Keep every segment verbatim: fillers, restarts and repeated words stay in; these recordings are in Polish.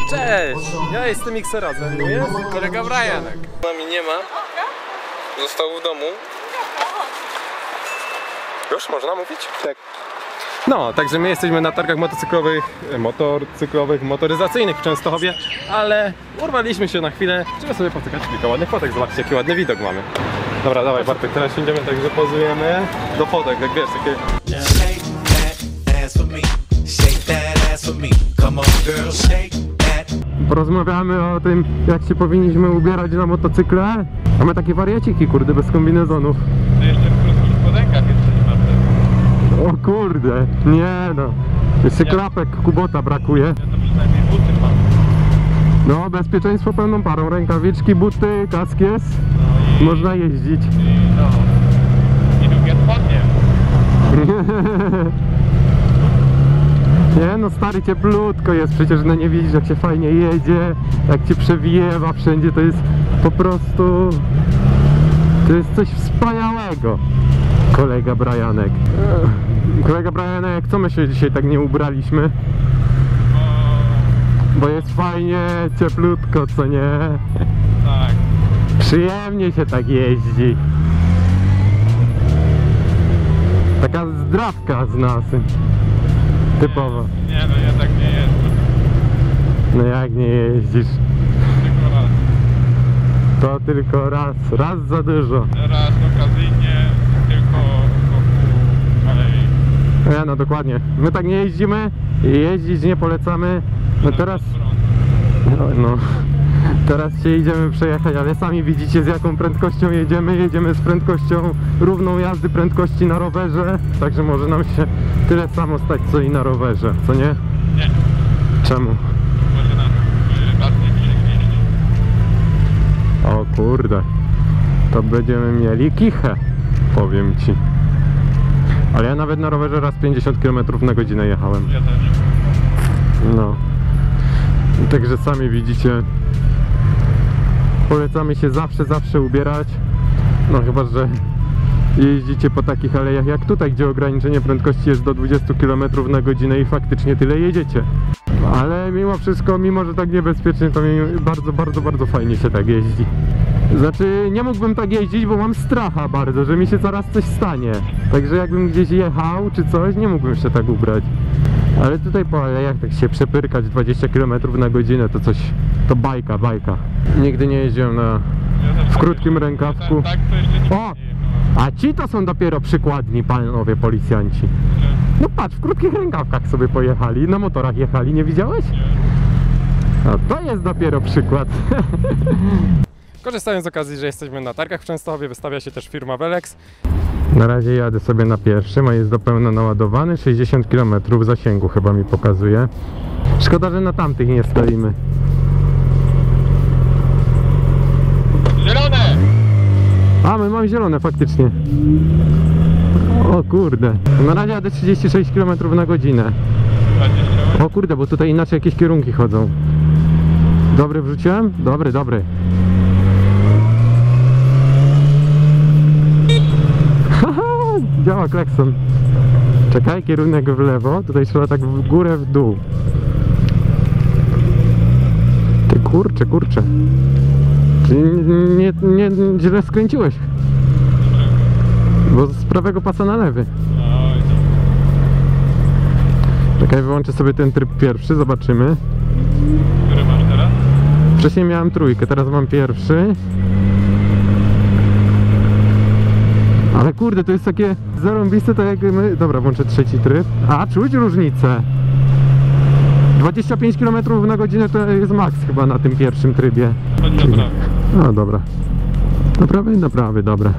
Cześć! Ja jestem Xera, ze mną jest kolega Brianek. Z nami nie ma. Został w domu. Już można mówić? Tak. No, także my jesteśmy na targach motocyklowych, motorcyklowych, motoryzacyjnych w Częstochowie, ale urwaliśmy się na chwilę, żeby sobie potykać kilka ładnych fotek. Zobaczcie, jaki ładny widok mamy. Dobra, dawaj Bartek, teraz idziemy, także pozujemy do fotek, jak wiesz, takie... Porozmawiamy o tym, jak się powinniśmy ubierać na motocykle. Mamy takie wariaciki, kurde, bez kombinezonów. To jeszcze w krótkich spodenkach jesteśmy. O kurde, nie no. Jeszcze ja. klapek Kubota brakuje. Ja to przynajmniej buty mam. No, bezpieczeństwo pełną parą. Rękawiczki, buty, kask jest. No i... Można jeździć. I no... I długie spodnie. Nie no, stary, cieplutko jest, przecież no nie widzisz, jak się fajnie jedzie, jak cię przewiewa wszędzie, to jest po prostu... To jest coś wspaniałego. Kolega Brianek. Kolega Brianek, co my się dzisiaj tak nie ubraliśmy? Bo jest fajnie, cieplutko, co nie? Tak. Przyjemnie się tak jeździ. Taka zdrawka z nas. Typowo. Nie, nie, no ja tak nie jeżdżę. No jak nie jeździsz? Tylko raz. To tylko raz, raz za dużo. Raz okazyjnie, tylko wokół alei. Ja, no dokładnie. My tak nie jeździmy i jeździć nie polecamy. No teraz... No, no. Teraz się idziemy przejechać, ale sami widzicie, z jaką prędkością jedziemy. Jedziemy z prędkością równą jazdy prędkości na rowerze. Także może nam się tyle samo stać, co i na rowerze, co nie? Nie. Czemu? Może na bardziej niż dwieście. O kurde. To będziemy mieli kichę, powiem ci. Ale ja nawet na rowerze raz pięćdziesiąt kilometrów na godzinę jechałem. Ja też. No. Także sami widzicie. Polecamy się zawsze, zawsze ubierać. No chyba, że jeździcie po takich alejach jak tutaj, gdzie ograniczenie prędkości jest do dwudziestu kilometrów na godzinę i faktycznie tyle jedziecie. Ale mimo wszystko, mimo że tak niebezpiecznie, to mi bardzo, bardzo, bardzo fajnie się tak jeździ. Znaczy, nie mógłbym tak jeździć, bo mam stracha bardzo, że mi się zaraz coś stanie. Także jakbym gdzieś jechał czy coś, nie mógłbym się tak ubrać. Ale tutaj po alejach tak się przepyrkać dwadzieścia kilometrów na godzinę to coś, to bajka, bajka. Nigdy nie jeździłem na, w krótkim rękawku. Tak, to jeszcze nie. O! A ci to są dopiero przykładni panowie policjanci. No patrz, w krótkich rękawkach sobie pojechali, na motorach jechali, nie widziałeś? No to jest dopiero przykład. Korzystając z okazji, że jesteśmy na targach w Częstochowie, wystawia się też firma Velex. Na razie jadę sobie na pierwszym, a jest do pełna naładowany, sześćdziesiąt kilometrów zasięgu chyba mi pokazuje. Szkoda, że na tamtych nie stoimy. Zielone! A, my mamy zielone faktycznie. O kurde. Na razie jadę trzydzieści sześć kilometrów na godzinę. dwadzieścia. O kurde, bo tutaj inaczej jakieś kierunki chodzą. Dobry wrzuciłem? Dobry, dobry. Haha, działa klakson. Czekaj, kierunek w lewo. Tutaj trzeba tak w górę, w dół. Ty kurczę, kurczę. Nie, nie, nie źle skręciłeś. Bo z prawego pasa na lewy. Czekaj, wyłączę sobie ten tryb pierwszy, zobaczymy. Który masz teraz? Wcześniej miałem trójkę, teraz mam pierwszy. Ale kurde, to jest takie zarąbiste, tak jak my... Dobra, włączę trzeci tryb. A, czuć różnicę. dwadzieścia pięć kilometrów na godzinę to jest maks chyba na tym pierwszym trybie. Dobra. No dobra. Naprawy, naprawy, dobra.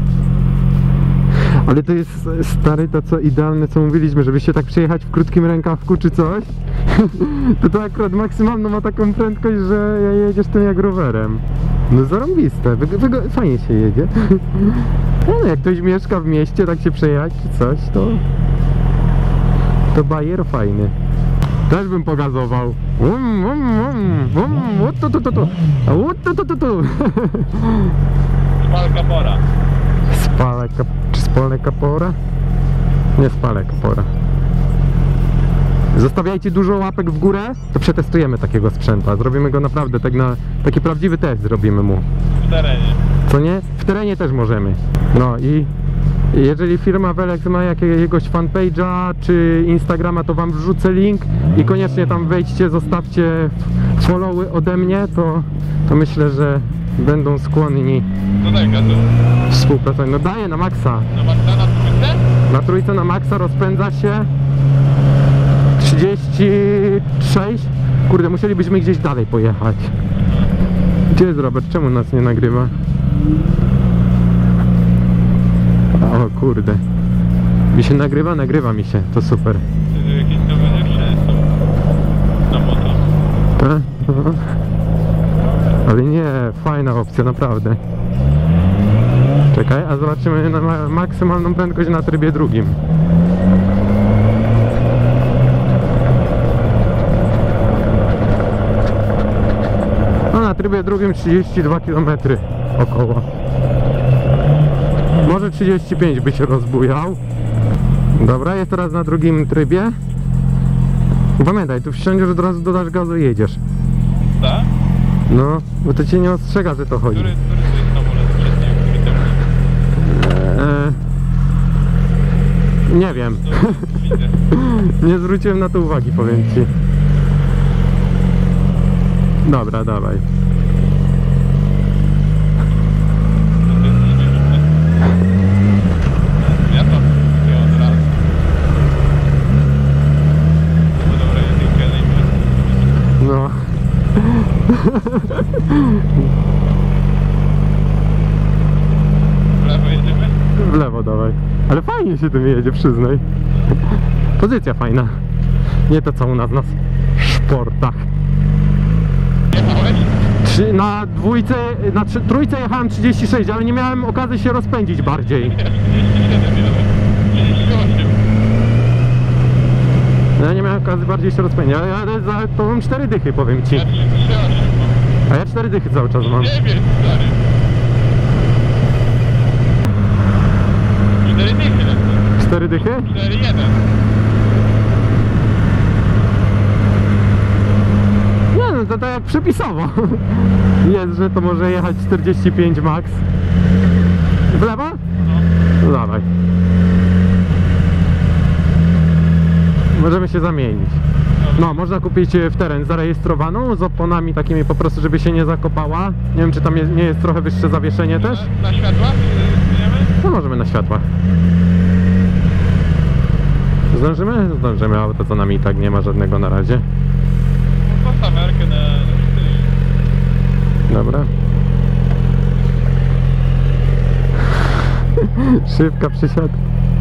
Ale to jest, stary, to co idealne, co mówiliśmy, żeby się tak przejechać w krótkim rękawku czy coś. To to akurat maksymalną ma taką prędkość, że jedziesz tym jak rowerem. No zarąbiste, wy, wy, fajnie się jedzie. No jak ktoś mieszka w mieście, tak się przejechać czy coś, to... To bajer fajny. Też bym pogazował. Um, um, um, um, tu, tu, tu, tu. Tu, tu, tu, tu. Spalka pora. Spalę, czy spalę kapora? Nie spalę kapora. Zostawiajcie dużo łapek w górę, to przetestujemy takiego sprzęta. Zrobimy go naprawdę, tak na taki prawdziwy test zrobimy mu. W terenie. Co nie? W terenie też możemy. No i jeżeli firma Velex ma jakiegoś fanpage'a czy Instagrama, to wam wrzucę link i koniecznie tam wejdźcie, zostawcie followy ode mnie, to, to myślę, że będą skłonni Tutaj gazu. współpracować. No daję na maksa. No masz na trójce? Na trójce na maksa rozpędza się trzydzieści sześć. Kurde, musielibyśmy gdzieś dalej pojechać. Gdzie jest Robert? Czemu nas nie nagrywa? O kurde. Mi się nagrywa? Nagrywa mi się. To super. Jakieś nowe rzeczy są. Na moto. Tak? No. Ale nie, fajna opcja, naprawdę. Czekaj, a zobaczymy na ma maksymalną prędkość na trybie drugim. No na trybie drugim trzydzieści dwa kilometry około. Może trzydzieści pięć by się rozbujał. Dobra, jest teraz na drugim trybie. Pamiętaj, tu wsiądziesz, od razu dodasz gazu i jedziesz. Tak? No, bo to cię nie ostrzega, że to chodzi. Który, który to jest samolot przedni, który to Eee, nie wiem. no, widzę. Nie zwróciłem na to uwagi, powiem ci. Dobra, dawaj. Ja to kupię od razu. No dobra, jedynkę najpierw. No. W lewo jedziemy? W lewo dawaj. Ale fajnie się tym jedzie, przyznaj. Pozycja fajna. Nie to co u nas na szportach. Jechałeś? Trzy, na dwójce, na trzy, trójce jechałem trzydzieści sześć, ale nie miałem okazji się rozpędzić bardziej. Ja trzydzieści siedem jechałem. trzydzieści osiem. Ja nie miałem okazji bardziej się rozpędzić, ale ja za to mam cztery dychy, powiem ci. Ja trzydzieści osiem mam. A ja cztery dychy cały czas mam. dziewięć, stary. cztery dychy lecą. Cztery dychy? cztery jeden. Nie no, to tak jak przepisowo. Jest, że to może jechać czterdzieści pięć max. W lewo? No dawaj. Możemy się zamienić. No, można kupić w teren zarejestrowaną z oponami takimi po prostu, żeby się nie zakopała. Nie wiem, czy tam jest, nie jest trochę wyższe zawieszenie też? Na światła? Zmieniamy? No, możemy na światła. Zdążymy? Zdążymy, auto za nami i tak nie ma żadnego na razie. Postaw merkę na... Dobra. Szybka przysiadka.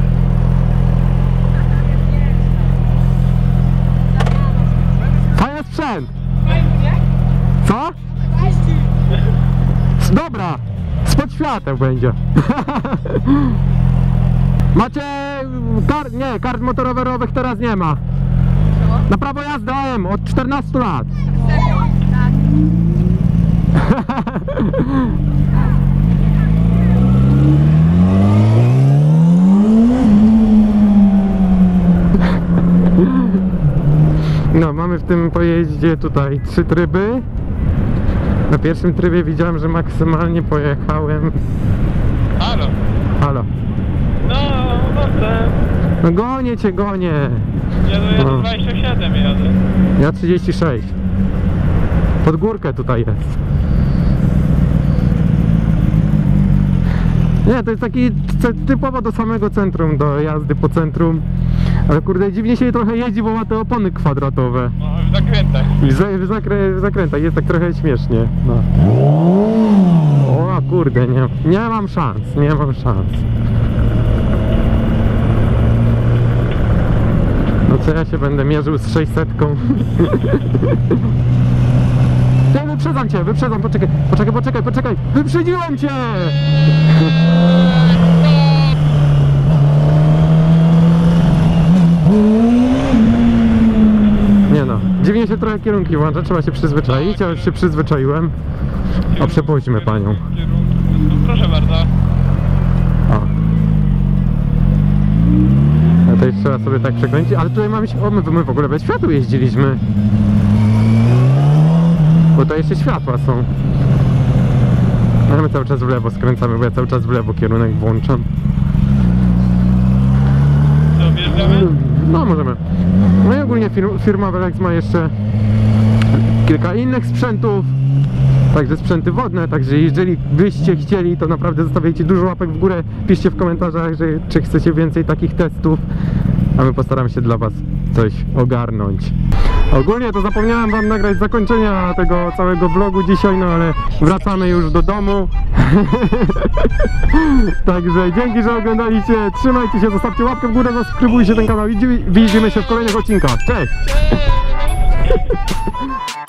Fajny sprzęt! Co? Dobra! Spod świateł będzie. Macie kart, nie, kart motorowerowych teraz nie ma. Na prawo jazdy A M od czternastu lat. No, mamy w tym pojeździe tutaj trzy tryby. Na pierwszym trybie widziałem, że maksymalnie pojechałem. Halo. Halo. No, dobrze. No gonię cię, gonię. Ja, ja No. dwadzieścia siedem jadę. Ja trzydzieści sześć. Pod górkę tutaj jest. Nie, to jest taki c- typowo do samego centrum, do jazdy po centrum. Ale kurde, dziwnie się trochę jeździ, bo ma te opony kwadratowe. No, w zakrętach. W, za, w, zakrę, w zakrętach jest tak trochę śmiesznie. No. O kurde, nie, nie mam szans, nie mam szans. No co ja się będę mierzył z sześćsetką? Ja wyprzedzam cię, wyprzedzam, poczekaj, poczekaj, poczekaj, poczekaj, wyprzedziłem cię! Nie no, dziwnie się trochę kierunki włącza, trzeba się przyzwyczaić, ale już się przyzwyczaiłem. O, przepuśćmy panią. Proszę bardzo. O. Tutaj trzeba sobie tak przekręcić, ale tutaj mamy się... O, my, my w ogóle bez światła jeździliśmy. Bo to jeszcze światła są. A my cały czas w lewo skręcamy, bo ja cały czas w lewo kierunek włączam. Co, wjeżdżamy? No, możemy. No i ogólnie fir- firma Velex ma jeszcze kilka innych sprzętów. Także sprzęty wodne, także jeżeli byście chcieli, to naprawdę zostawiajcie dużo łapek w górę. Piszcie w komentarzach, że, czy chcecie więcej takich testów, a my postaramy się dla was coś ogarnąć. Ogólnie to zapomniałem wam nagrać zakończenia tego całego vlogu dzisiaj, no ale wracamy już do domu. Także dzięki, że oglądaliście, trzymajcie się, zostawcie łapkę w górę, zasubskrybujcie ten kanał i widzimy się w kolejnych odcinkach. Cześć!